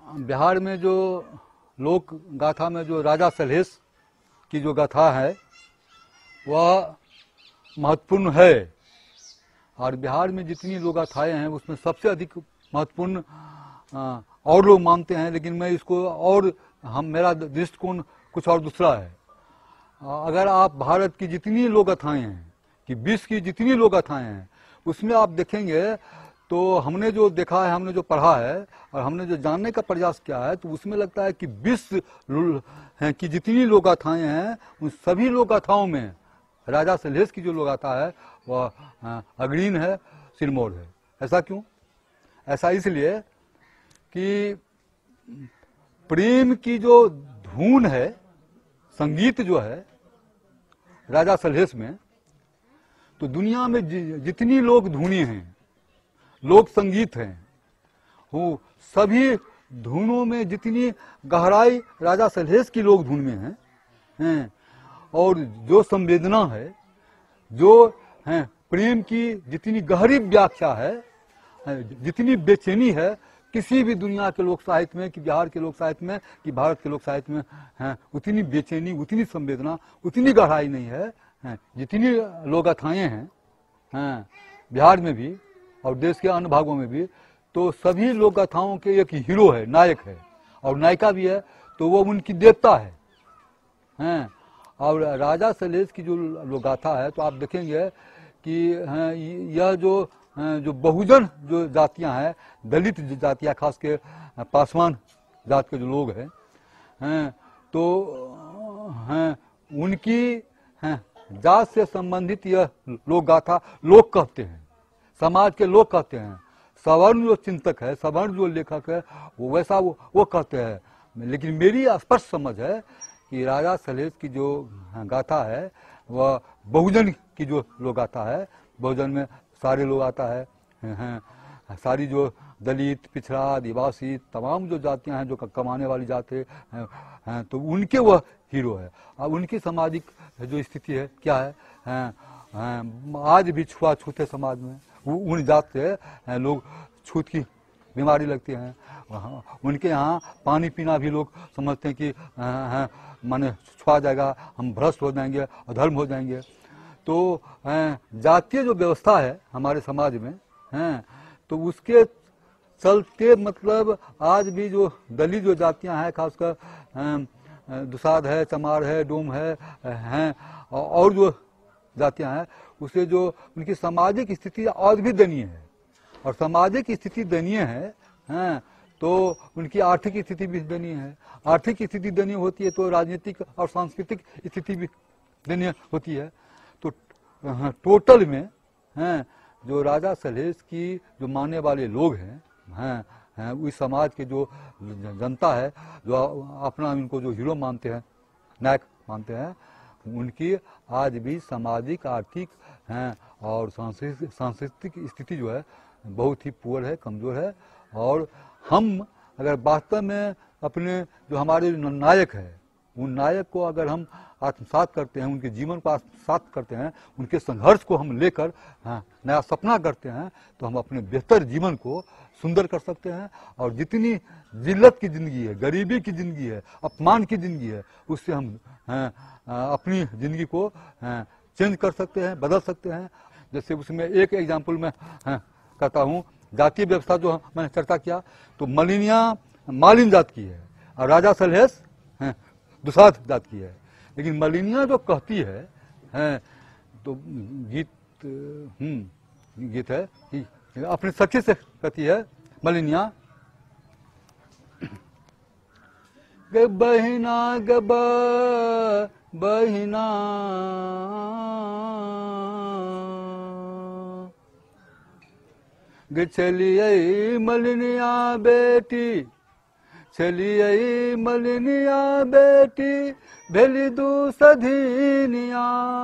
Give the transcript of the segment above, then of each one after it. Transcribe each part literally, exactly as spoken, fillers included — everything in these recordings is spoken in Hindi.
बिहार में जो लोक गाथा में जो राजा सलहेश की जो गाथा है वह महत्वपूर्ण है, और बिहार में जितनी लोक गाथाएँ हैं उसमें सबसे अधिक महत्वपूर्ण और लोग मानते हैं, लेकिन मैं इसको और हम मेरा दृष्टिकोण कुछ और दूसरा है। अगर आप भारत की जितनी लोक गाथाएँ हैं कि विश्व की जितनी लोक गाथाएँ हैं उसमें आप देखेंगे तो हमने जो देखा है, हमने जो पढ़ा है और हमने जो जानने का प्रयास किया है, तो उसमें लगता है कि विश्व की जितनी लोक गाथाएँ हैं उन सभी लोक गाथाओं में राजा सलहेश की जो लोक गाथा है वह अग्रणी है, सिरमौर है। ऐसा क्यों? ऐसा इसलिए कि प्रेम की जो धुन है, संगीत जो है राजा सलहेश में, तो दुनिया में जितनी लोक धुनी हैं, लोक संगीत हैं, वो सभी धुनों में जितनी गहराई राजा सलहेश की लोक धुन में है, हैं, और जो संवेदना है, जो है प्रेम की जितनी गहरी व्याख्या है, जितनी बेचैनी है, किसी भी दुनिया के लोक साहित्य में, कि बिहार के लोक साहित्य में, कि भारत के लोक साहित्य में हैं, उतनी बेचैनी, उतनी संवेदना, उतनी गहराई नहीं है, हैं, जितनी लोक गाथाएँ हैं, हैं बिहार में भी और देश के अन्य भागों में भी। तो सभी लोक गाथाओं के एक हीरो है, नायक है और नायिका भी है, तो वो उनकी देवता है, हैं। और राजा सलहेश की जो लोक गाथा है तो आप देखेंगे कि यह जो जो बहुजन जो जातियां हैं, दलित जातियां, खास के पासवान जात के जो लोग हैं, हैं तो हैं उनकी हैं जात से संबंधित यह लोक गाथा लोग कहते हैं, समाज के लोग कहते हैं। सवर्ण जो चिंतक है, सवर्ण जो लेखक है, वो वैसा वो, वो कहते हैं। लेकिन मेरी स्पष्ट समझ है कि राजा सलहेश की जो गाथा है वह बहुजन की जो लोक गाथा है। बहुजन में सारे लोग आता है, हैं, सारी जो दलित, पिछड़ा, आदिवासी, तमाम जो जातियां हैं, जो कमाने वाली जाति हैं, हैं, तो उनके वह हीरो है। अब उनकी सामाजिक जो स्थिति है क्या है, हैं, हैं, आज भी छुआछूत है समाज में। उन जात से लोग छूत की बीमारी लगती है, उनके यहाँ पानी पीना भी लोग समझते हैं कि माने छुआ जाएगा, हम भ्रष्ट हो जाएंगे, अधर्म हो जाएंगे। तो जातीय जो व्यवस्था है हमारे समाज में हैं, तो उसके चलते मतलब आज भी जो दलित जो जातियां हैं, खासकर दुसाध है, चमार है, डोम है, हैं और जो जातियां हैं, उसे जो उनकी सामाजिक स्थिति आज भी दयनीय है। और सामाजिक स्थिति दयनीय है, हैं तो उनकी आर्थिक स्थिति भी दयनीय है। आर्थिक स्थिति दयनीय होती है तो राजनीतिक और सांस्कृतिक स्थिति भी दयनीय होती है। तो टोटल में हैं जो राजा सलहेश की जो मानने वाले लोग हैं, हैं हैं उस समाज के जो जनता है, जो अपना इनको जो हीरो मानते हैं, नायक मानते हैं, उनकी आज भी सामाजिक, आर्थिक हैं और सांस्कृतिक स्थिति जो है बहुत ही पुअर है, कमज़ोर है। और हम अगर वास्तव में अपने जो हमारे नायक है, उन नायक को अगर हम आत्मसात करते हैं, उनके जीवन को आत्मसात करते हैं, उनके संघर्ष को हम लेकर नया सपना करते हैं, तो हम अपने बेहतर जीवन को सुंदर कर सकते हैं। और जितनी जिल्लत की ज़िंदगी है, गरीबी की ज़िंदगी है, अपमान की ज़िंदगी है, उससे हम हैं, अपनी ज़िंदगी को हैं, चेंज कर सकते हैं, बदल सकते हैं। जैसे उसमें एक एग्जाम्पल मैं कहता हूँ, जातीय व्यवस्था जो मैंने चर्चा किया, तो मलिनिया मालिन जात की है और राजा सलहेश हैं दुसाध जात की है। लेकिन मलिनिया जो कहती है, हैं तो गीत हम्म गीत है कि अपने सखी से कहती है मलिनिया, गे बहिना गे बहिना गे चलिए मलिनिया बेटी, चलिए मलिनिया बेटी भेली दूसधीनिया,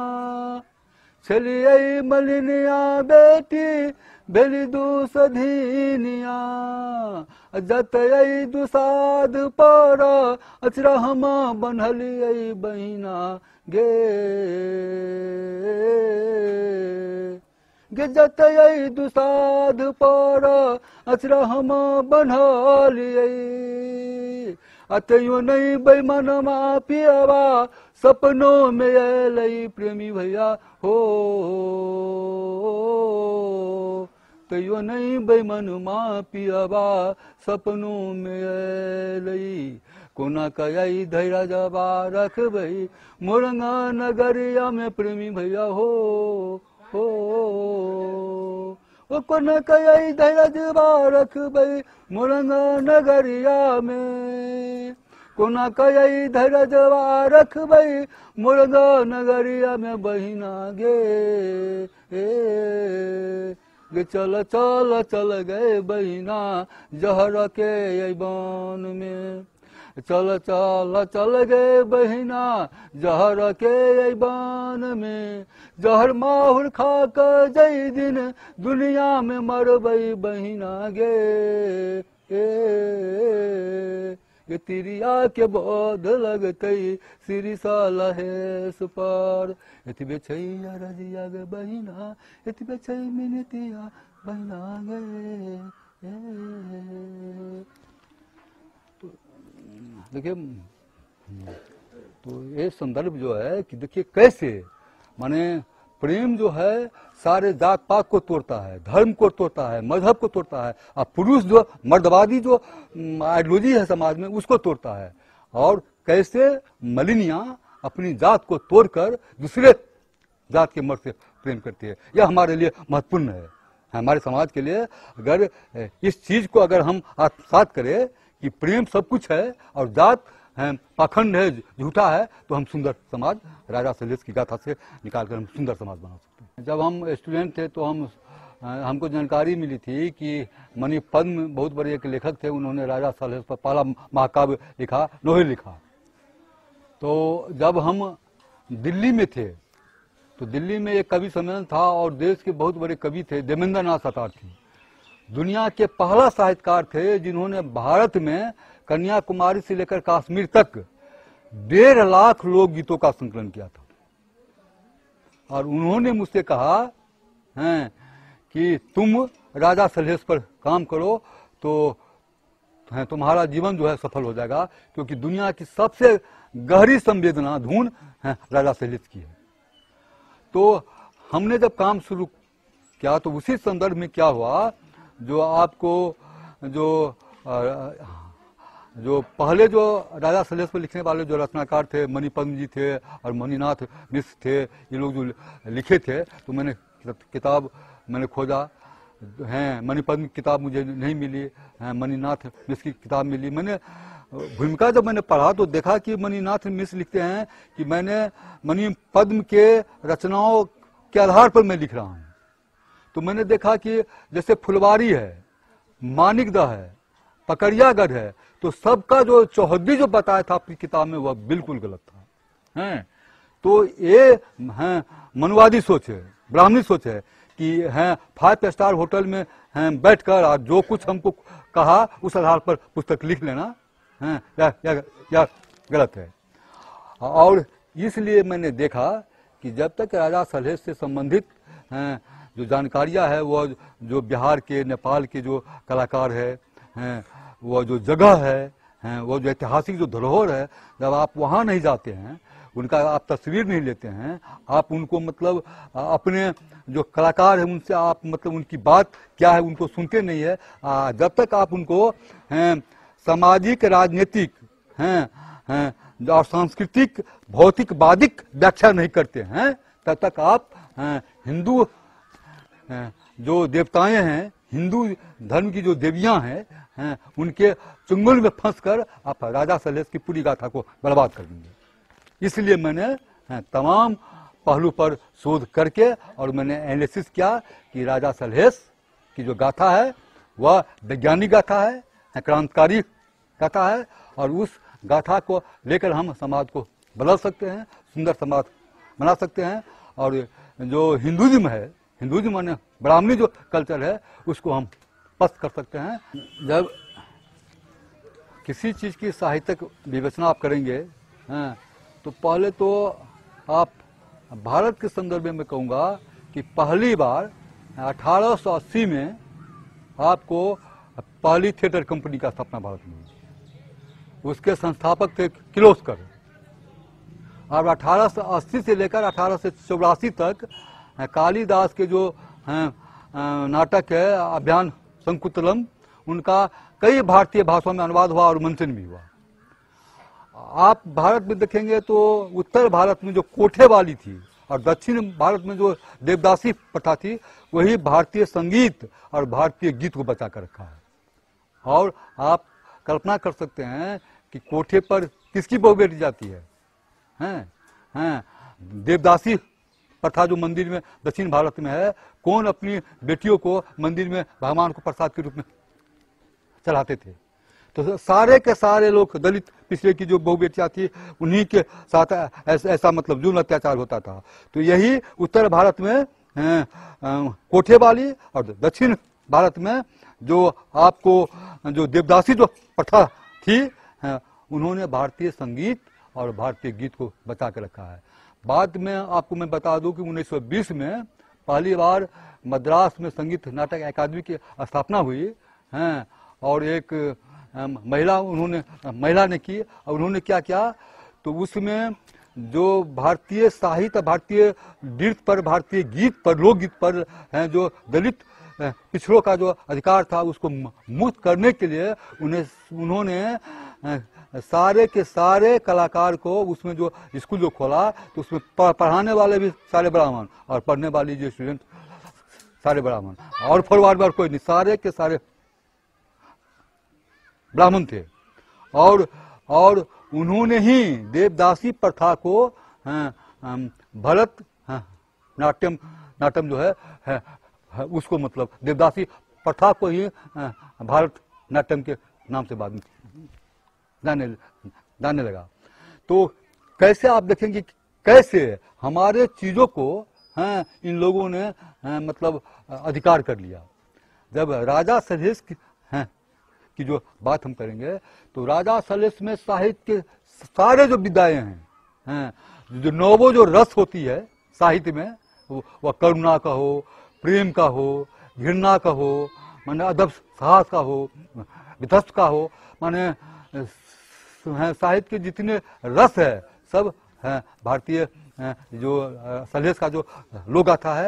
चलिए मलिनिया बेटी भेली दूसधीनिया, जतई दुसाध पर अचरहमा बनहलिय बहिना गे, गिजत यही दुसाध पर अचरा हम बनलिए अतयो नहीं बेमन मा पियावा सपनों में लई प्रेमी भैया हो तयो नहीं बेमन मा पियावा सपनों में लई कोना कई धैर्य जबा रख भई मोरंगा नगरिया में प्रेमी भैया हो हो ओ कोना कई धैर्य जबा रख भई मोरंगा नगरिया में कोना कई धैर्य जबा रख भई मोरंगा नगरिया में बहिना गे ए गे चल चल चल गए बहिना जहर के बन में चल चल चल गए बहिना जहर के बन में जहर माहुर खा कर जई दिन दुनिया में मरबई बहिना गे ए ये तिरिया के बोध लगतई श्री सलहेश पर एति बेचैया रजिया गे बहिना एति बेचै मिनतिया बहिना गे देखिए तो ये संदर्भ जो है कि देखिए कैसे माने प्रेम जो है सारे जात पात को तोड़ता है, धर्म को तोड़ता है, मजहब को तोड़ता है, और पुरुष जो मर्दवादी जो आइडियोलॉजी है समाज में उसको तोड़ता है, और कैसे मलिनियां अपनी जात को तोड़कर दूसरे जात के मर्द से प्रेम करती है। यह हमारे लिए महत्वपूर्ण है। हमारे समाज के लिए अगर इस चीज को अगर हम आत्मसात करें कि प्रेम सब कुछ है और जात है पाखंड है, झूठा है, तो हम सुंदर समाज राजा सलहेश की गाथा से निकालकर हम सुंदर समाज बना सकते हैं। जब हम स्टूडेंट थे तो हम हमको जानकारी मिली थी कि मणि पद्म बहुत बड़े एक लेखक थे, उन्होंने राजा सलहेश पर पहला महाकाव्य लिखा, नोहे लिखा। तो जब हम दिल्ली में थे तो दिल्ली में एक कवि सम्मेलन था और देश के बहुत बड़े कवि थे, देवेंद्र नाथ सतार्थी दुनिया के पहला साहित्यकार थे जिन्होंने भारत में कन्याकुमारी से लेकर कश्मीर तक डेढ़ लाख लोकगीतों का संकलन किया था। और उन्होंने मुझसे कहा है कि तुम राजा सलहेश पर काम करो तो है तुम्हारा जीवन जो है सफल हो जाएगा, क्योंकि दुनिया की सबसे गहरी संवेदना धुन है राजा सलहेश की है। तो हमने जब काम शुरू किया तो उसी संदर्भ में क्या हुआ, जो आपको जो जो पहले जो राजा सलहेश पर लिखने वाले जो रचनाकार थे, मणि पद्म जी थे और मणिनाथ मिश्र थे, ये लोग जो लिखे थे, तो मैंने किताब मैंने खोजा हैं, मणि पद्म की किताब मुझे नहीं मिली है, मणिनाथ मिश्र की किताब मिली। मैंने भूमिका जब मैंने पढ़ा तो देखा कि मणिनाथ मिश्र लिखते हैं कि मैंने मणि पद्म के रचनाओं के आधार पर मैं लिख रहा हूँ। तो मैंने देखा कि जैसे फुलवारी है, मानिकदा है, पकड़ियागढ़ है, तो सबका जो चौहद्दी जो बताया था अपनी किताब में वह बिल्कुल गलत था हैं। तो ये है मनुवादी सोच है, ब्राह्मणी सोच है कि हैं फाइव स्टार होटल में हैं बैठकर और जो कुछ हमको कहा उस आधार पर पुस्तक लिख लेना हैं या, या, या गलत है। और इसलिए मैंने देखा कि जब तक राजा सलहेश से संबंधित हैं जो जानकारियां है, वो जो बिहार के, नेपाल के जो कलाकार है हैं, वो जो जगह है हैं, वो जो ऐतिहासिक जो धरोहर है, जब आप वहाँ नहीं जाते हैं, उनका आप तस्वीर नहीं लेते हैं, आप उनको मतलब अपने जो कलाकार है उनसे आप मतलब उनकी बात क्या है उनको सुनते नहीं है, जब तक आप उनको हैं सामाजिक, राजनीतिक हैं हैं और सांस्कृतिक, भौतिकवादिक व्याख्या नहीं करते हैं, तब तक आप हिंदू जो देवताएं हैं, हिंदू धर्म की जो देवियां हैं हैं, उनके चुंगल में फंसकर आप राजा सलहेश की पूरी गाथा को बर्बाद कर देंगे। इसलिए मैंने तमाम पहलू पर शोध करके और मैंने एनालिसिस किया कि राजा सलहेश की जो गाथा है वह वैज्ञानिक गाथा है, क्रांतिकारी गाथा है, और उस गाथा को लेकर हम समाज को बदल सकते हैं, सुंदर समाज बना सकते हैं। और जो हिंदुइज्म है, हिंदुइज्म माने ब्राह्मणी जो कल्चर है, उसको हम पस्त कर सकते हैं। जब किसी चीज़ की साहित्यिक विवेचना आप करेंगे हैं, तो पहले तो आप भारत के संदर्भ में कहूँगा कि पहली बार अठारह सौ अस्सी में आपको पहली थिएटर कंपनी का स्थापना भारत में हुई। उसके संस्थापक थे किर्लोस्कर। और अठारह सौ अस्सी से लेकर अठारह सौ चौरासी तक कालिदास के जो नाटक है अभियान संकुतलम, उनका कई भारतीय भाषाओं में अनुवाद हुआ और मंचन भी हुआ। आप भारत में देखेंगे तो उत्तर भारत में जो कोठे वाली थी और दक्षिण भारत में जो देवदासी प्रथा थी, वही भारतीय संगीत और भारतीय गीत को बचा कर रखा है। और आप कल्पना कर सकते हैं कि कोठे पर किसकी बहू बेटी जाती है, हैं हैं देवदासी प्रथा जो मंदिर में दक्षिण भारत में है, कौन अपनी बेटियों को मंदिर में भगवान को प्रसाद के रूप में चढ़ाते थे। तो सारे के सारे लोग दलित पिछले की जो बहु बेटियां थी उन्हीं के साथ ऐसा, ऐसा मतलब जुल्म अत्याचार होता था। तो यही उत्तर भारत में कोठे वाली और दक्षिण भारत में जो आपको जो देवदासी जो प्रथा थी, उन्होंने भारतीय संगीत और भारतीय गीत को बचा के रखा है। बाद में आपको मैं बता दूं कि उन्नीस सौ बीस में पहली बार मद्रास में संगीत नाटक अकादमी की स्थापना हुई हैं और एक महिला उन्होंने महिला ने की। और उन्होंने क्या किया, तो उसमें जो भारतीय साहित्य, भारतीय नृत्य पर, भारतीय गीत पर, लोकगीत पर हैं जो दलित पिछड़ों का जो अधिकार था उसको मुक्त करने के लिए उन्हें उन्होंने सारे के सारे कलाकार को उसमें जो स्कूल जो खोला, तो उसमें पढ़ाने वाले भी सारे ब्राह्मण और पढ़ने वाली जो स्टूडेंट सारे ब्राह्मण और फॉरवर्ड में कोई नहीं, सारे के सारे ब्राह्मण थे। और और उन्होंने ही देवदासी प्रथा को भरत नाट्यम नाट्यम जो है, है, है उसको मतलब देवदासी प्रथा को ही भारत नाट्यम के नाम से बाद में जाने जाने लगा। तो कैसे आप देखेंगे कैसे हमारे चीजों को हैं इन लोगों ने हैं, मतलब अधिकार कर लिया। जब राजा सलहेश की, हैं, की जो बात हम करेंगे तो राजा सलहेश में साहित्य के सारे जो विधाएं हैं, हैं जो नौवो जो रस होती है साहित्य में, वह करुणा का हो, प्रेम का हो, घृणा का हो, माने अदब साहस का हो, विध्वस्त का हो, माने साहित्य के जितने रस है सब है भारतीय जो सलहेश का जो लोक गाथा है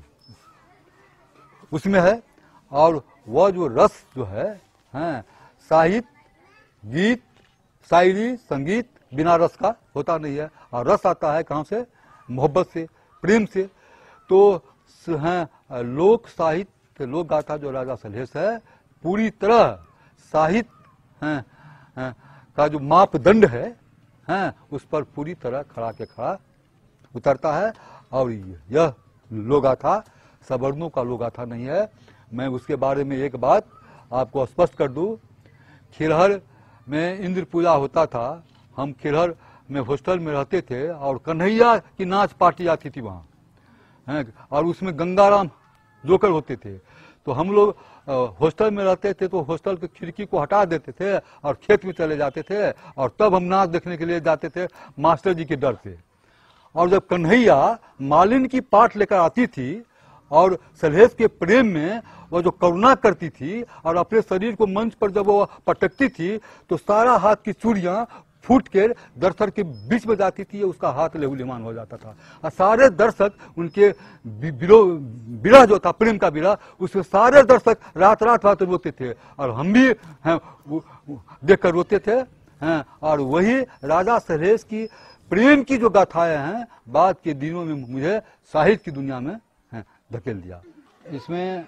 उसमें है। और वह जो रस जो है हैं साहित्य, गीत, शायरी, संगीत बिना रस का होता नहीं है। और रस आता है कहाँ से, मोहब्बत से, प्रेम से। तो हैं लोक साहित्य लोक गाथा जो राजा सलहेश है पूरी तरह साहित्य हैं है, का जो मापदंड है हैं उस पर पूरी तरह खड़ा के खड़ा उतरता है। और यह लोक गाथा सवर्णों का लोक गाथा नहीं है। मैं उसके बारे में एक बात आपको स्पष्ट कर दूं, खिरहर में इंद्र पूजा होता था, हम खिरहर में हॉस्टल में रहते थे और कन्हैया की नाच पार्टी आती थी वहाँ हैं, और उसमें गंगाराम जोकर होते थे। तो हम लोग हॉस्टल में रहते थे तो हॉस्टल की खिड़की को हटा देते थे और खेत में चले जाते थे और तब हम नाच देखने के लिए जाते थे मास्टर जी के डर से। और जब कन्हैया मालिन की पाठ लेकर आती थी और सलहेश के प्रेम में वह जो करुणा करती थी और अपने शरीर को मंच पर जब वो पटकती थी तो सारा हाथ की चूड़ियां फूट कर दर्शक के बीच में जाती थी, उसका हाथ लेहुलिमान हो जाता था। और सारे दर्शक उनके विरह जो था, प्रेम का विरह, उसमें सारे दर्शक रात रात रात रोते थे और हम भी हैं देखकर रोते थे हैं। और वही राजा सलहेश की प्रेम की जो गाथाएं हैं बाद के दिनों में मुझे साहित्य की दुनिया में धकेल दिया। इसमें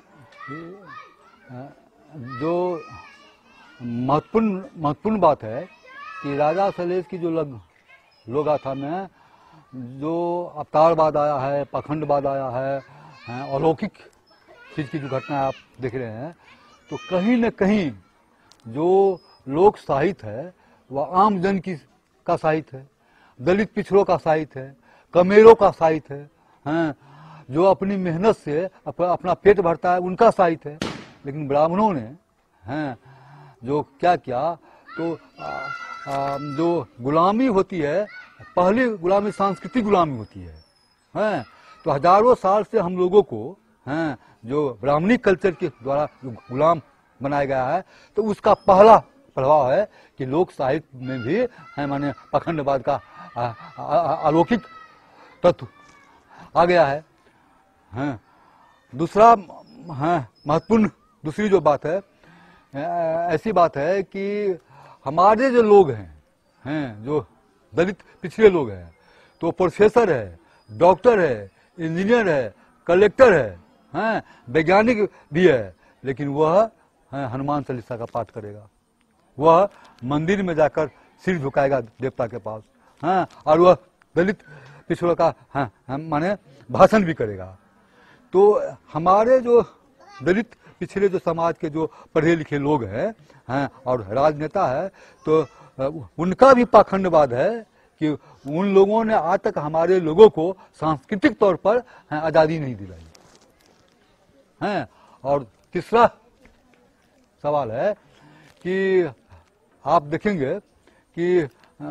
जो महत्वपूर्ण महत्वपूर्ण बात है कि राजा सलहेश की जो लग लोक गाथा में जो अवतारवाद आया है, पाखंडवाद आया है, अलौकिक चीज की जो घटना आप देख रहे हैं, तो कहीं न कहीं जो लोक साहित्य है वह आम जन की का साहित्य है, दलित पिछड़ों का साहित्य है, कमेरों का साहित्य है, हैं जो अपनी मेहनत से अप, अपना पेट भरता है उनका साहित्य है। लेकिन ब्राह्मणों ने हैं जो क्या किया, तो आ, आ, जो गुलामी होती है, पहली गुलामी सांस्कृतिक गुलामी होती है हैं। तो हजारों साल से हम लोगों को हैं जो ब्राह्मणी कल्चर के द्वारा जो गुलाम बनाया गया है, तो उसका पहला प्रभाव है कि लोक साहित्य में भी है माने पाखंडवाद का अलौकिक तत्व आ गया है। हाँ, दूसरा हाँ महत्वपूर्ण दूसरी जो बात है, ऐसी बात है कि हमारे जो लोग हैं हैं जो दलित पिछड़े लोग हैं, तो प्रोफेसर है, डॉक्टर है, इंजीनियर है, कलेक्टर है, हैं वैज्ञानिक भी है, लेकिन वह हनुमान चालीसा का पाठ करेगा, वह मंदिर में जाकर सिर झुकाएगा देवता के पास, हाँ, और वह दलित पिछड़ों का हाँ, माने भाषण भी करेगा। तो हमारे जो दलित पिछड़े जो समाज के जो पढ़े लिखे लोग हैं हैं और राजनेता है, तो उनका भी पाखंडवाद है कि उन लोगों ने आज तक हमारे लोगों को सांस्कृतिक तौर पर आज़ादी नहीं दिलाई है। और तीसरा सवाल है कि आप देखेंगे कि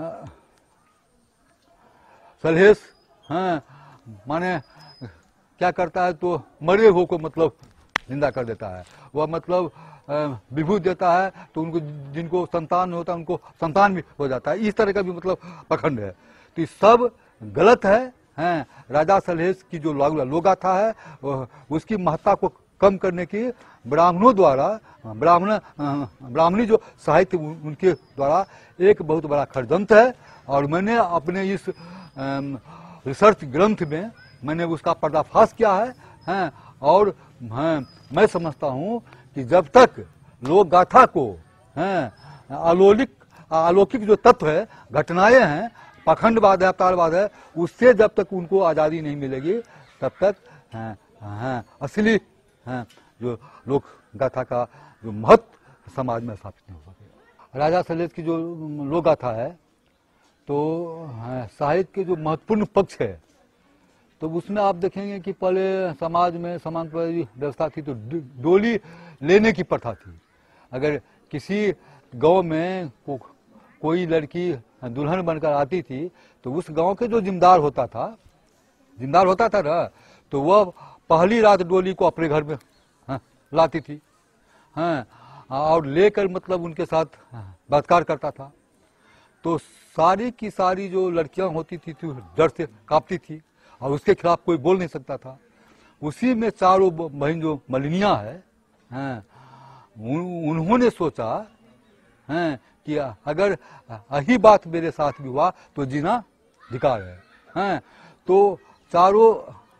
सलहेश हैं माने क्या करता है, तो मरे हो को मतलब जिंदा कर देता है, वह मतलब विभूति देता है तो उनको जिनको संतान होता है उनको संतान भी हो जाता है, इस तरह का भी मतलब पखंड है। तो ये सब गलत है हैं। राजा सलहेश की जो लोकगाथा है उसकी महत्ता को कम करने की ब्राह्मणों द्वारा ब्राह्मण ब्राह्मणी जो साहित्य उनके द्वारा एक बहुत बड़ा षड्यंत्र है। और मैंने अपने इस रिसर्च ग्रंथ में मैंने उसका पर्दाफाश किया है हैं। और हैं, मैं समझता हूँ कि जब तक लोक गाथा को हैं अलौकिक अलौकिक जो तत्व है, घटनाएं हैं, पाखंडवाद है, अवतारवाद है, उससे जब तक उनको आज़ादी नहीं मिलेगी तब तक हैं, हैं, असली हैं, जो लोक गाथा का जो महत्व समाज में स्थापित नहीं हो सकेगा। राजा सलहेश की जो लोक गाथा है तो साहित्य के जो महत्वपूर्ण पक्ष है, तो उसमें आप देखेंगे कि पहले समाज में समांतरी व्यवस्था थी, तो डोली लेने की प्रथा थी। अगर किसी गांव में को, कोई लड़की दुल्हन बनकर आती थी तो उस गांव के जो जिम्मेदार होता था जिम्मेदार होता था ना, तो वह पहली रात डोली को अपने घर में हाँ, लाती थी हाँ, और लेकर मतलब उनके साथ बलात्कार करता था। तो सारी की सारी जो लड़कियां होती थी, थी डर से कांपती थी और उसके खिलाफ कोई बोल नहीं सकता था। उसी में चारों बहन जो मलिनियां है हैं, उन्होंने सोचा हैं कि अगर यही बात मेरे साथ भी हुआ तो जीना धिकार है हैं। तो चारों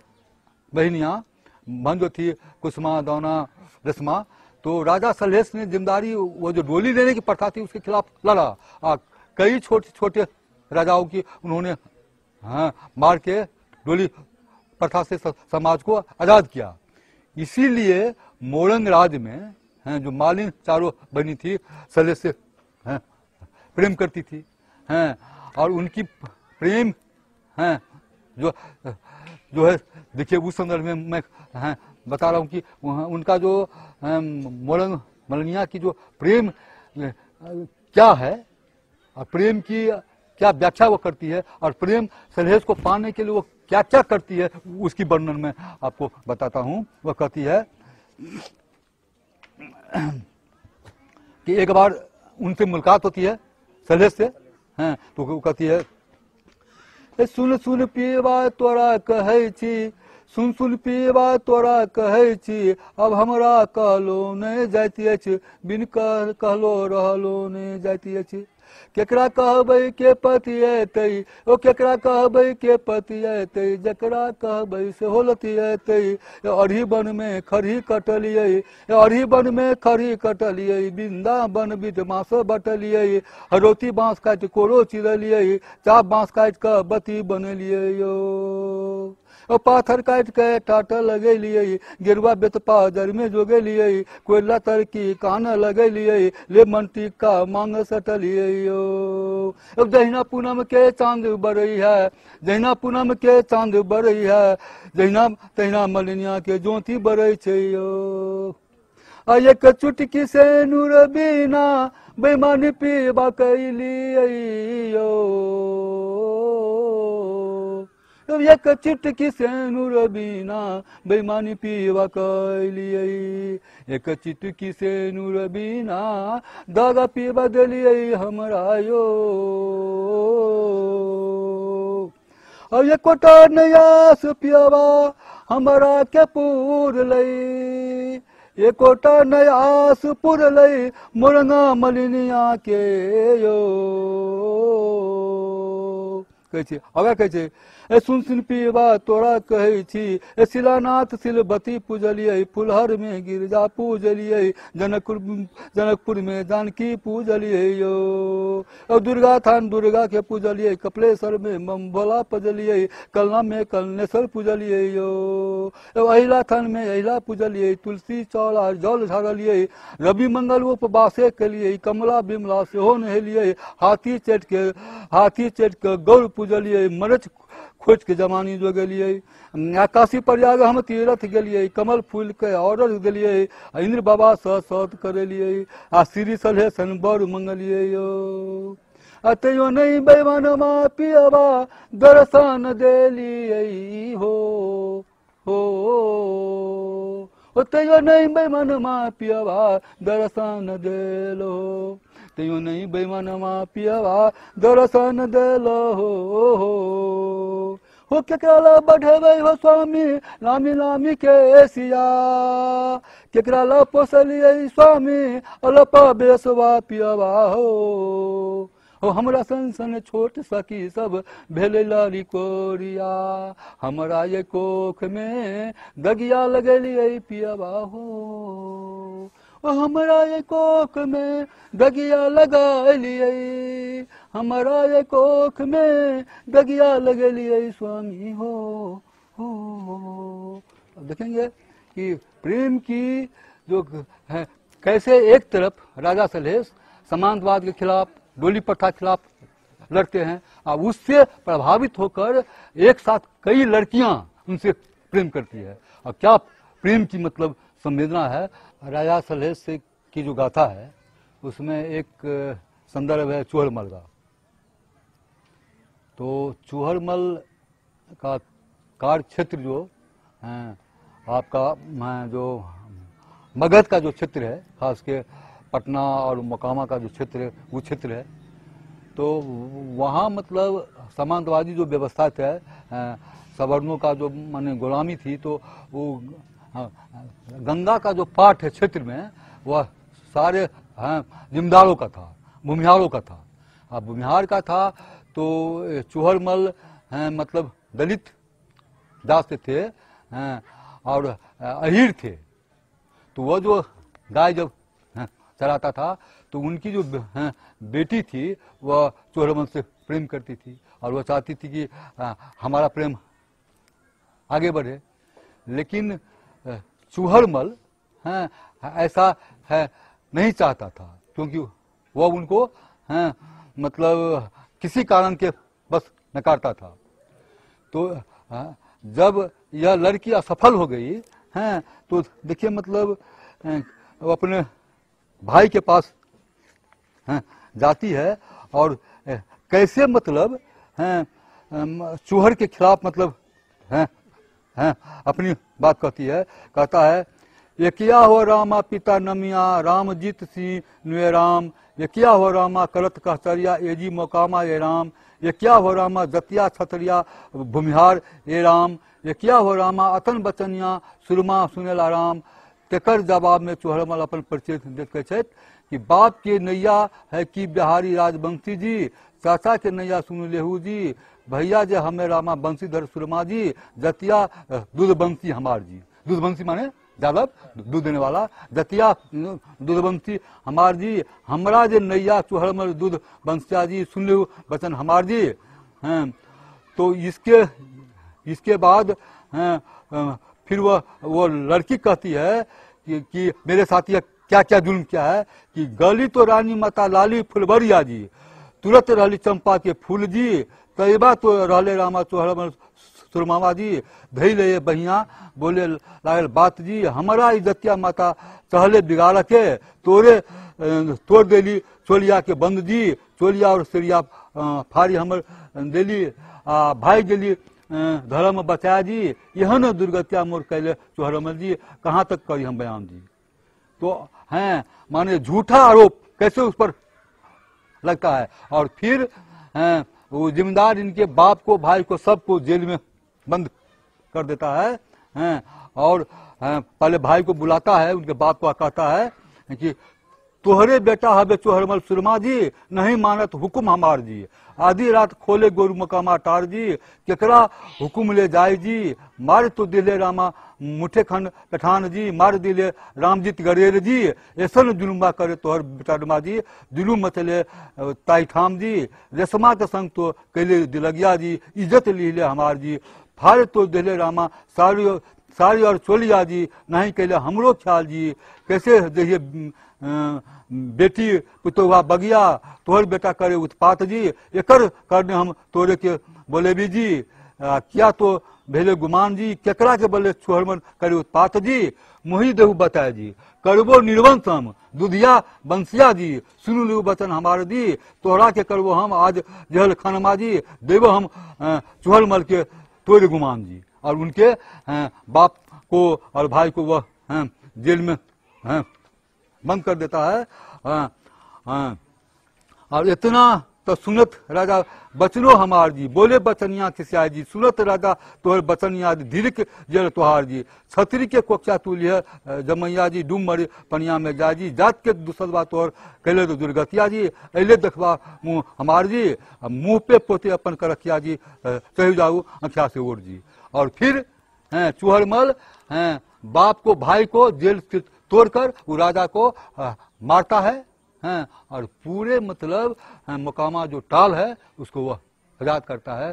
बहनियां बहन जो थी कुसुमा, दौना, रस्मा, तो राजा सलहेश ने जिम्मेदारी वो जो डोली लेने की प्रथा थी उसके खिलाफ लड़ा। आ, कई छोटे छोटे राजाओं की उन्होंने हाँ मार के डोली प्रथा से समाज को आजाद किया। इसीलिए मोरंग राज में हैं जो मालिन चारों बनी थी सलहेश से हैं प्रेम करती थी हैं, और उनकी प्रेम हैं जो जो है देखिए उस संदर्भ में मैं हैं बता रहा हूँ कि उनका जो मोरंग मलनिया की जो प्रेम क्या है और प्रेम की क्या व्याख्या वो करती है और प्रेम सलहेश को पाने के लिए वो क्या क्या करती है, उसकी वर्णन मैं आपको बताता हूँ। वह कहती है कि एक बार उनसे मुलाकात होती है सलहेश से हैं, तो वो कहती है सुन सुन पीवा तोरा कहै छी, सुन सुन पीवा तोरा कहै छी, अब हमरा कहलो नहीं जाती अछि, बिन कह कहलो रहलो नहीं जाती अछि। केकरा कहबै के पति एतै, ओ केकरा कहबै के पति एतै, जकरा कहबै से होलती एतै। अरही वन में खरही कटलियै, अरही वन में खरही कटलियै, वृंदावन बिट बाँस बटलियै, हरोती बाँस काटि कोरो चिरलियै, चाप बाँस काटि कऽ बत्ती बनेलियै यो, ओ पाथर काटि के टाट लगेलियै, गेरुआ बेतपा जर में जोगेलियै, कोयला तरकी कान लगेलियै, ले मंटिका मांग सटलियै यो। अब जहिना पूनम के चांद बरई है, जहिना पूनम के चांद बरई है, जहिना तहिना मलिनिया के ज्योति बरई छै यो। आ एक चुटकी से नूर बिना बेईमानी पीबा कैलियै यो, एक चिटकी सेनुर बिना बेईमानी पीवा कैलिए, एक चिटकी सेनुर बिना दागा पीवा दिलिए हमरा यो। अब ये कोटा नयास पियावा हमरा के पूर लई, ये कोटा नयास पुर लई मुरंगा मलिनिया के यो। कहै छै आगा कहै छै ए सुन सुन पीवा तोरा कहै छी, ए शिलानाथ शिलबती पूजलिए, फुलहर में गिरजा पूजलिए, जनकपुर जनकपुर में जानकी पूजलिए यो। और दुर्गा थान दुर्गा के पूजलिए, कपिलेश्वर में मम भोला पूजलिए, कलना में कलनेश्वर पूजलिए यो। अहिला थान में अहिला पूजलिए, तुलसी चौड़ा जल ढारलिए, रवि मंगल उपवासे केलिए, कमला बिमला सेहो नहेलिए, हाथी चट के हाथी चट के गौर पूजलिए, मरच खोज के जमानी जो गेलिए, काशी प्रयाग हम तीर्थ गेलिए, कमल फूल के ऑर्डर दिलिए, इंद्र बाबा स सत करेलिए, आ श्री सलहेशन बर मंगलिए यो। अतयो नहीं बेमनमा पियवा दर्शन देलिए हो हो, तैयो नहीं बेमनमा पियवा दर्शन देलो, तैयो नहीं बेमनमा पियवा दर्शन देलो हो हो। केकरा बढ़ेबै हो स्वामी लामी लामी के सिया, केकरा ला पोसलिए स्वामी अलपा बेसवा पियवा हो हो। हमरा सन सन छोट सखी सब भेले लाली कोरिया, हमरा ये कोख में दगिया लगलिए पियवा हो ओ। हमरा ये कोख में दगिया लगलिए, हमरा ये कोख में दगिया लगलिए स्वामी हो हो। अब देखेंगे कि प्रेम की जो है कैसे एक तरफ राजा सलहेश समांतवाद के खिलाफ डोली प्रथा खिलाफ लड़ते हैं और उससे प्रभावित होकर एक साथ कई लड़कियां उनसे प्रेम करती है। और क्या प्रेम की मतलब संवेदना है। राजा सलहेश से की जो गाथा है उसमें एक संदर्भ है चूहड़मल का। तो चूहड़मल का कार्य क्षेत्र जो है आपका जो मगध का जो क्षेत्र है, खास के पटना और मोकामा का जो क्षेत्र है वो क्षेत्र है। तो वहाँ मतलब सामंतवादी जो व्यवस्था है, सवर्णों का जो माने गुलामी थी, तो वो गंगा का जो पाठ है क्षेत्र में वह सारे जिम्मेदारों का था, भूमिहारों का था। अब भूमिहार का था तो चूहड़मल मतलब दलित जात थे और अहीर थे। तो वह जो गाय जब चलाता था तो उनकी जो बेटी थी वह चूहड़मल से प्रेम करती थी और वह चाहती थी कि हमारा प्रेम आगे बढ़े। लेकिन चूहड़मल है ऐसा है नहीं चाहता था, क्योंकि वह उनको है मतलब किसी कारण के बस नकारता था। तो जब यह लड़की असफल हो गई है तो देखिए मतलब वो अपने भाई के पास है, जाती है और कैसे मतलब है चूहड़ के खिलाफ मतलब है, है अपनी बात कहती है। कहता है ये किया हो रामा पिता नमिया राम जीत सिंह नुए राम, ये किया हो रामा करत कहतरिया एजी मोकामा ये राम, ये क्या हो रामा जतिया छतरिया भूमिहार ये राम, ये क्या हो रामा अतन बचनिया सुरमा सुनेला राम। तेकर जवाब में चूहड़मल अपन परिचय देते छे कि बाप के नैया है कि बिहारी राजवंशी जी, चाचा के नैया सुन लेहू जी, भैया जे हमें रामा बंशीधर सुरमा जी, जतिया दूधवंशी हमार जी। दूधवंशी माने जादव दूध देने वाला, जतिया दूधवंशी हमार जी, हमरा जे नैया चूहड़मल दूध वंशिया जी, सुन लेहू बचन हमार जी हैं। तो इसके इसके बाद हैं फिर वह वो लड़की कहती है कि, कि मेरे साथ यह क्या क्या जुल्म किया है कि गली तो रानी माता लाली फुलबरिया जी, तुरंत रहली चंपा के फूल जी, तैयबा तो रहले रामा चूहड़मल सुरमावा जी, धैल ये बहिया बोले लागल बात जी, हमारा इज्जतिया माता चहले बिगाड़ के तोरे तोड़ देली चोलिया के बंद जी, चोलिया और सिरिया फाड़ी हमर देली, आ भाई गेली धर्म बचाया जी, यह न दुर्गतिया मोर कैले चुहरमल जी, कहाँ तक करी हम बयान जी। तो हैं माने झूठा आरोप कैसे उस पर लगता है। और फिर हैं वो जिम्मेदार इनके बाप को, भाई को, सबको जेल में बंद कर देता है हैं। और हैं, पहले भाई को बुलाता है, उनके बाप को कहता है कि तोहरे बेटा हबे चोहरमल सुरमा जी, नहीं मानत हुकुम हमार जी, आधी रात खोले गोरु मकामा टार जी, केकरा हुकुम ले जाए जी, मार तो दिले रामा मुठे खंड पठान जी, मार दिले रामजीत गरेर जी, ऐसन जुलुमा करे तोहर बेटा जी, जुलूम मचले ताई ठाम जी, रेशमा के संग तो कैले दिलगिया जी, इज्जत लीले हमार जी, फाड़ तो दिले रामा सारी साड़ी और चोलिया जी, नहीं कैले हमरो ख्याल जी, कैसे देखिए बेटी पुतोहा बगिया, तोहर बेटा करे उत्पात जी, एकर करने हम तोरे के बोले भी जी, आ, क्या तो भेले गुमान जी, केकरा के बोले चोहरमन करे उत्पात जी, मुही देहु बताए जी, करबो निर्वंशम दुधिया बंसिया जी, सुनु लू बचन हमारे दी, तोहरा के करबो हम आज जहल खानमा जी, देवो हम चोहरमल के तोरे गुमान जी। और उनके बाप को और भाई को वह जेल में बंद कर देता है। और इतना तो सुनत राजा बचनो हमार जी, बोले बचनिया किसिया जी, सुनत राजा तोहर बचनिया धीरक जल तुहार जी, छतरी के कोक्षा तुलिय जमैया जी, डूम मरे पनिया में जा जी, जात के दुसलवा तोहर कैले तो दुर्गतिया जी, अले देखवा मुँह हमार जी, मुँह पे पोते अपन कर रखिया जी, चढ़ जाऊ अखिया से ओर जी। और फिर हैं चुहरमल हैं बाप को, भाई को जेल से तोड़कर वो राजा को आ, मारता है हैं। और पूरे मतलब मुकामा जो टाल है उसको वह आजाद करता है,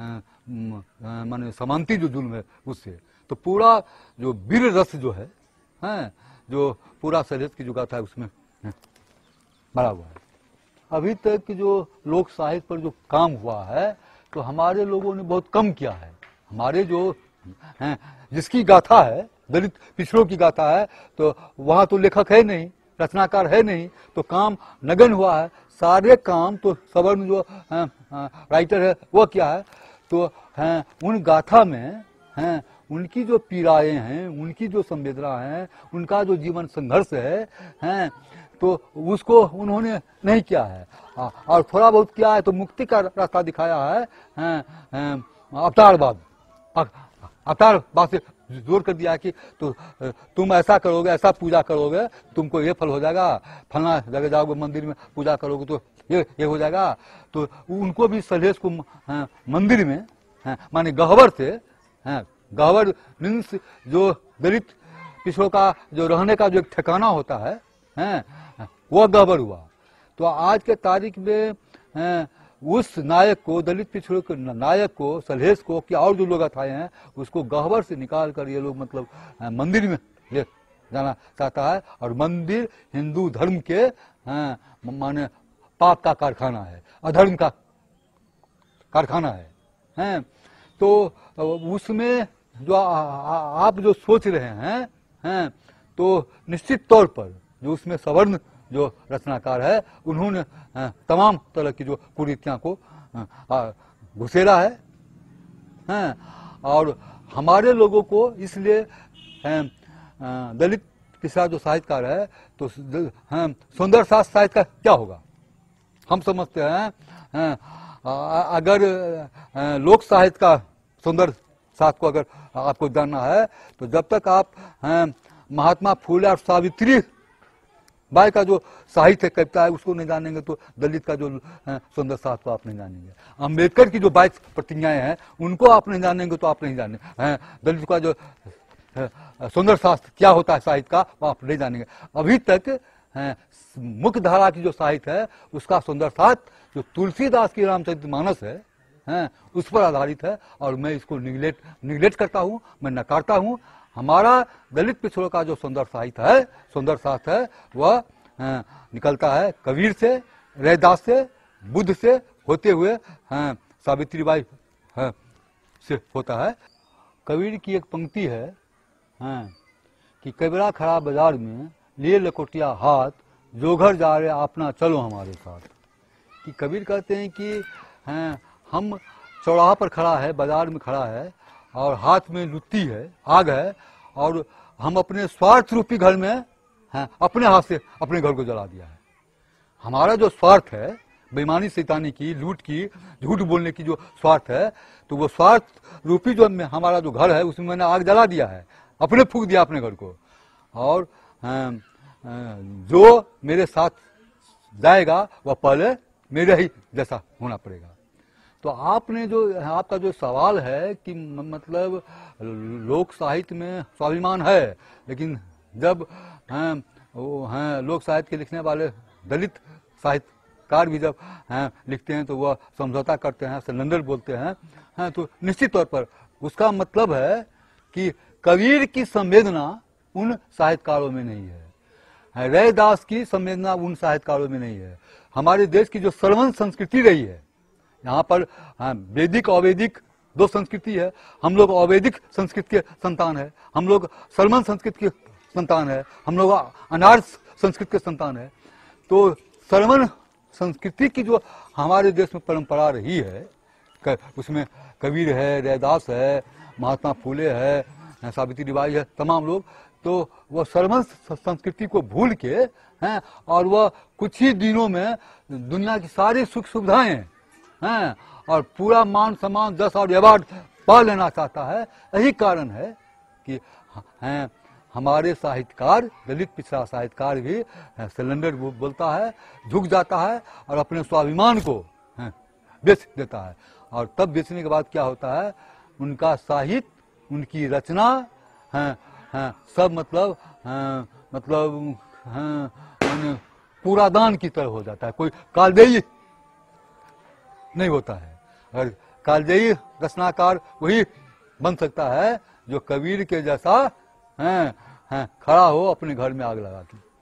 माने समांती जो जुल्म है उससे। तो पूरा जो वीर रस जो है हैं, जो पूरा सलेश की जो गाथा है उसमें भरा हुआ है। अभी तक जो लोक साहित्य पर जो काम हुआ है तो हमारे लोगों ने बहुत कम किया है। हमारे जो हैं जिसकी गाथा है दलित पिछड़ों की गाथा है, तो वहाँ तो लेखक है नहीं, रचनाकार है नहीं, तो काम नगन हुआ है। सारे काम तो सवर्ण जो राइटर है वो क्या है, तो हैं उन गाथा में हैं उनकी जो पीड़ाएं हैं, उनकी जो संवेदना है, उनका जो जीवन संघर्ष है हैं, तो उसको उन्होंने नहीं किया है। और थोड़ा बहुत किया है तो मुक्ति का रास्ता दिखाया है, हैं अवतारवाद, अवतारवाद से जोर कर दिया कि तो तुम ऐसा करोगे, ऐसा पूजा करोगे, तुमको ये फल हो जाएगा, फलना जगह जाओगे मंदिर में पूजा करोगे तो ये ये हो जाएगा। तो उनको भी सलहेश को मंदिर में माने गहवर से, गहवर मीन्स जो दलित पिछड़ों का जो रहने का जो एक ठिकाना होता है हैं, वो गहवर हुआ। तो आज के तारीख में हैं, उस नायक को, दलित पिछड़ों के नायक को, सलहेश को, क्या और जो लोग अथाए हैं, उसको गहवर से निकाल कर ये लोग मतलब मंदिर में ले जाना चाहता है। और मंदिर हिंदू धर्म के माने पाप का कारखाना है, अधर्म का कारखाना है, हैं। तो उसमें जो आ, आ, आप जो सोच रहे हैं हैं, तो निश्चित तौर पर जो उसमें सवर्ण जो रचनाकार है उन्होंने तमाम तरह की जो कुरीतियां को घुसेरा है हैं। और हमारे लोगों को इसलिए दलित पिछड़ा जो साहित्यकार है तो सुंदर शास्त्र साहित्य का क्या होगा हम समझते हैं। अगर लोक साहित्य का सुंदर शास्त्र को अगर आपको जानना है तो जब तक आप महात्मा फूले और सावित्री बाई का जो साहित्य कविता है उसको नहीं जानेंगे तो दलित का जो सुंदर शास्त्र को आप नहीं जानेंगे। अम्बेडकर की जो बाईस प्रतिज्ञाएं हैं उनको आप नहीं जानेंगे तो आप नहीं जाने दलित का जो सुंदर शास्त्र क्या होता है साहित्य का वो आप नहीं जानेंगे। अभी तक मुख्य धारा की जो साहित्य है उसका सुंदर शास्त्र जो तुलसीदास की रामचरितमानस है हैं उस पर आधारित है। और मैं इसको निगलेक्ट निगलेक्ट करता हूँ, मैं नकारता हूँ। हमारा दलित पिछड़ों का जो सुंदर साहित्य है, सुंदर शास्त्र है, वह निकलता है कबीर से, रैदास से, बुद्ध से होते हुए सावित्रीबाई से होता है। कबीर की एक पंक्ति है कि कबीरा खड़ा बाजार में लिए लकोटिया हाथ, जो घर जा रहे अपना चलो हमारे साथ। कि कबीर कहते हैं कि हैं हम चौराहा पर खड़ा है, बाजार में खड़ा है और हाथ में लुत्ती है, आग है, और हम अपने स्वार्थ रूपी घर में हैं, अपने हाथ से अपने घर को जला दिया है। हमारा जो स्वार्थ है, बेईमानी शैतानी की, लूट की, झूठ बोलने की जो स्वार्थ है, तो वो स्वार्थ रूपी जो हमारा जो घर है उसमें मैंने आग जला दिया है, अपने फूंक दिया अपने घर को। और जो मेरे साथ जाएगा वह पहले मेरे ही जैसा होना पड़ेगा। तो आपने जो आपका जो सवाल है कि मतलब लोक साहित्य में स्वाभिमान है, लेकिन जब हैं वो हैं लोक साहित्य के लिखने वाले दलित साहित्यकार भी जब हैं लिखते हैं तो वह समझौता करते हैं, सरेंडर बोलते हैं, हैं तो निश्चित तौर पर उसका मतलब है कि कबीर की संवेदना उन साहित्यकारों में नहीं है, रैदास की संवेदना उन साहित्यकारों में नहीं है। हमारे देश की जो सर्वन संस्कृति रही है, यहाँ पर वैदिक अवैदिक दो संस्कृति है, हम लोग अवैदिक संस्कृति के संतान है, हम लोग सर्वन संस्कृति के संतान है, हम लोग अनार्य संस्कृति के संतान है। तो सर्वन संस्कृति की जो हमारे देश में परंपरा रही है, उसमें कबीर है, रैदास है, महात्मा फूले है, सावित्री बाई है, तमाम लोग, तो वह सर्वन संस्कृति को भूल के हैं और वह कुछ ही दिनों में दुनिया की सारी सुख सुविधाएं हैं और पूरा मान सम्मान जस और अवार्ड पा लेना चाहता है। यही कारण है कि हैं हमारे साहित्यकार, दलित पिछड़ा साहित्यकार भी सिलेंडर बोलता है, झुक जाता है और अपने स्वाभिमान को बेच देता है। और तब बेचने के बाद क्या होता है, उनका साहित्य, उनकी रचना हैं हैं सब मतलब हैं, मतलब हैं, पूरा दान की तरह हो जाता है, कोई कालदेयी नहीं होता है। अगर कालदेयी रचनाकार वही बन सकता है जो कबीर के जैसा हैं हैं खड़ा हो अपने घर में आग लगा के।